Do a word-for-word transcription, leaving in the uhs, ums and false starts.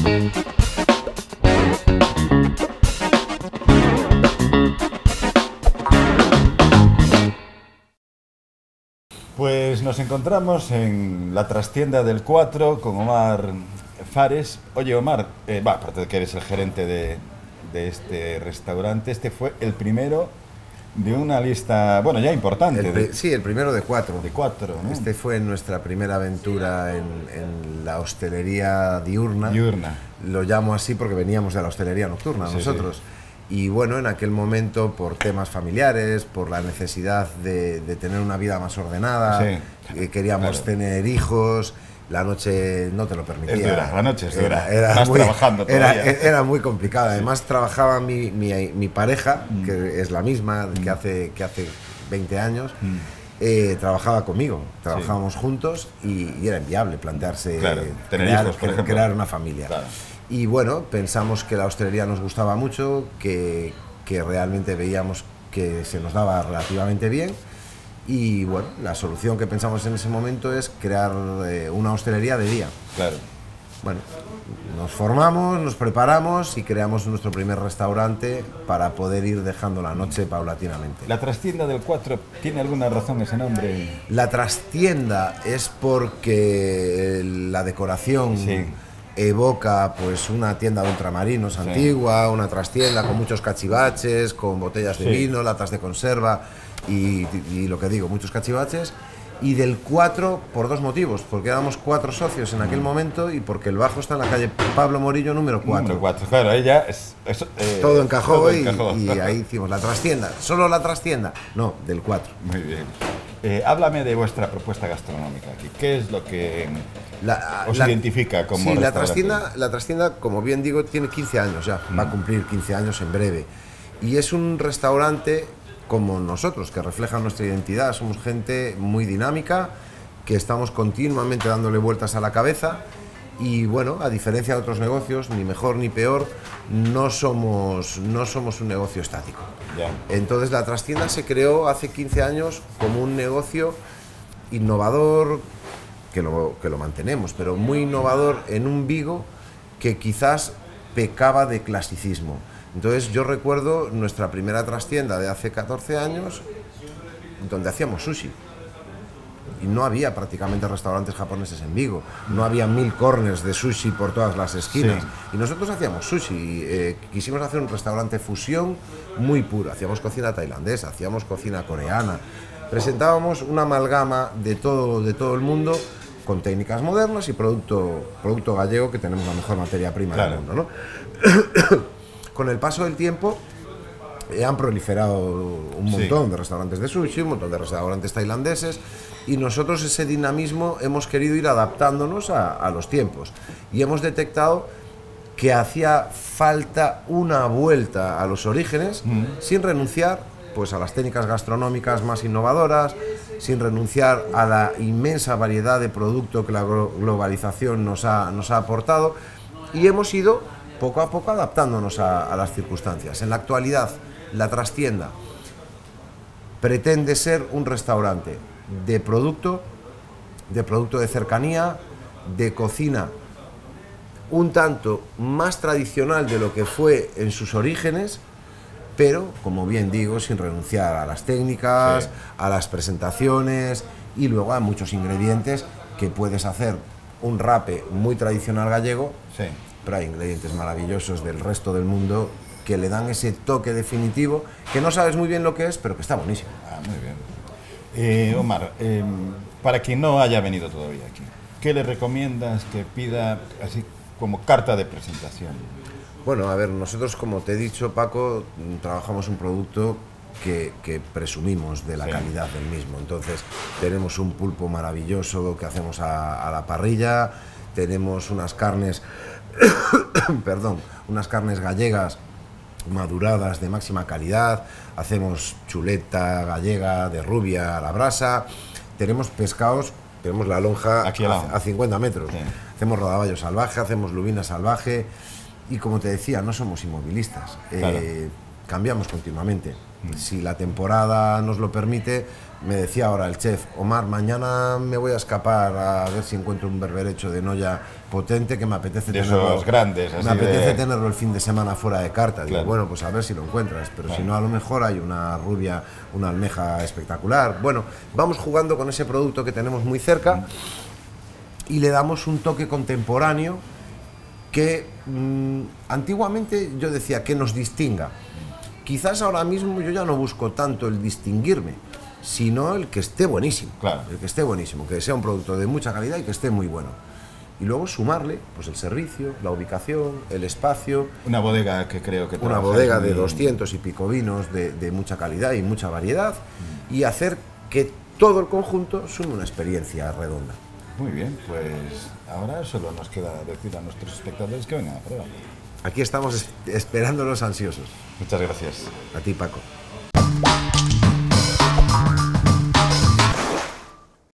Pues nos encontramos en la trastienda del cuatro con Omar Fares. Oye, Omar, eh, va, aparte de que eres el gerente de, de este restaurante, este fue el primero de una lista, bueno, ya importante. El, de, sí, el primero de cuatro. De cuatro, ¿no? Este fue nuestra primera aventura en, en la hostelería diurna. Diurna. Lo llamo así porque veníamos de la hostelería nocturna, sí, nosotros. Sí. Y bueno, en aquel momento, por temas familiares, por la necesidad de, de tener una vida más ordenada, sí, eh, queríamos claro. tener hijos, la noche no te lo permitía. Es dura, la noche es dura, era, era más muy, trabajando todavía. Era, era muy complicada, además sí. trabajaba mi, mi, mi pareja, mm. que es la misma mm. que, hace, que hace veinte años, mm. eh, trabajaba conmigo, trabajábamos sí. juntos y, y era inviable plantearse claro, tener crear, hijos, por crear, crear una familia. Claro. Y bueno, pensamos que la hostelería nos gustaba mucho, que, que realmente veíamos que se nos daba relativamente bien. Y bueno, la solución que pensamos en ese momento es crear eh, una hostelería de día. Claro. Bueno, nos formamos, nos preparamos y creamos nuestro primer restaurante para poder ir dejando la noche paulatinamente. ¿La trastienda del cuatro tiene alguna razón ese nombre? La trastienda es porque la decoración... Sí. evoca pues una tienda de ultramarinos sí. antigua, una trastienda con muchos cachivaches, con botellas de sí. vino, latas de conserva y, y lo que digo, muchos cachivaches. Y del cuatro por dos motivos, porque éramos cuatro socios en aquel momento y porque el bajo está en la calle Pablo Morillo número cuatro. Número cuatro, claro, ahí ya es, es, eh, todo encajó, todo y, encajó. y ahí hicimos la trastienda. ¿Solo la trastienda? No, del cuatro. Muy bien. Eh, háblame de vuestra propuesta gastronómica aquí. ¿Qué es lo que la, os la, identifica como sí, la trastienda, la trastienda, como bien digo, tiene quince años ya, mm. va a cumplir quince años en breve. Y es un restaurante como nosotros, que refleja nuestra identidad. Somos gente muy dinámica, que estamos continuamente dándole vueltas a la cabeza. Y bueno, a diferencia de otros negocios, ni mejor ni peor, no somos, no somos un negocio estático. Yeah. Entonces la trastienda se creó hace quince años como un negocio innovador, que lo, que lo mantenemos, pero muy innovador en un Vigo que quizás pecaba de clasicismo. Entonces yo recuerdo nuestra primera trastienda de hace catorce años, donde hacíamos sushi. Y no había prácticamente restaurantes japoneses en Vigo, no había mil corners de sushi por todas las esquinas. Sí. Y nosotros hacíamos sushi, eh, quisimos hacer un restaurante fusión muy puro, hacíamos cocina tailandesa, hacíamos cocina coreana, presentábamos una amalgama de todo, de todo el mundo, con técnicas modernas y producto, producto gallego, que tenemos la mejor materia prima claro. del mundo, ¿no? Con el paso del tiempo eh, han proliferado un montón sí. de restaurantes de sushi, un montón de restaurantes tailandeses, y nosotros ese dinamismo hemos querido ir adaptándonos a, a los tiempos, y hemos detectado que hacía falta una vuelta a los orígenes mm. sin renunciar pues, a las técnicas gastronómicas más innovadoras, sin renunciar a la inmensa variedad de producto que la globalización nos ha, nos ha aportado, y hemos ido poco a poco adaptándonos a, a las circunstancias. En la actualidad, la trastienda pretende ser un restaurante de producto, de producto de cercanía, de cocina un tanto más tradicional de lo que fue en sus orígenes, pero, como bien digo, sin renunciar a las técnicas, sí. a las presentaciones y luego a muchos ingredientes que puedes hacer un rape muy tradicional gallego, sí. pero hay ingredientes maravillosos del resto del mundo que le dan ese toque definitivo que no sabes muy bien lo que es, pero que está buenísimo. Ah, muy bien. Eh, Omar, eh, para quien no haya venido todavía aquí, ¿qué le recomiendas que pida así como carta de presentación? Bueno, a ver, nosotros, como te he dicho, Paco, trabajamos un producto que, que presumimos de la sí. calidad del mismo. Entonces, tenemos un pulpo maravilloso que hacemos a, a la parrilla, tenemos unas carnes, perdón, unas carnes gallegas maduradas de máxima calidad, hacemos chuleta gallega de rubia a la brasa, tenemos pescados, tenemos la lonja Aquí a, a cincuenta metros, sí. hacemos rodaballo salvaje, hacemos lubina salvaje y, como te decía, no somos inmovilistas, claro. eh, cambiamos continuamente. Mm. Si la temporada nos lo permite, me decía ahora el chef, Omar, mañana me voy a escapar a ver si encuentro un berberecho de Noya potente que me apetece de tenerlo. Esos grandes, así me apetece de... tenerlo el fin de semana fuera de carta. Digo, claro. bueno, pues a ver si lo encuentras. Pero claro. si no, a lo mejor hay una rubia, una almeja espectacular. Bueno, vamos jugando con ese producto que tenemos muy cerca mm. y le damos un toque contemporáneo que mmm, antiguamente yo decía que nos distinga. Quizás ahora mismo yo ya no busco tanto el distinguirme, sino el que esté buenísimo, claro. el que esté buenísimo, que sea un producto de mucha calidad y que esté muy bueno. Y luego sumarle pues el servicio, la ubicación, el espacio. Una bodega que creo que... Una bodega muy... de doscientos y pico vinos de, de mucha calidad y mucha variedad mm. y hacer que todo el conjunto sume una experiencia redonda. Muy bien, pues ahora solo nos queda decir a nuestros espectadores que vengan a probar. Aquí estamos esperándolos ansiosos. Muchas gracias. A ti, Paco.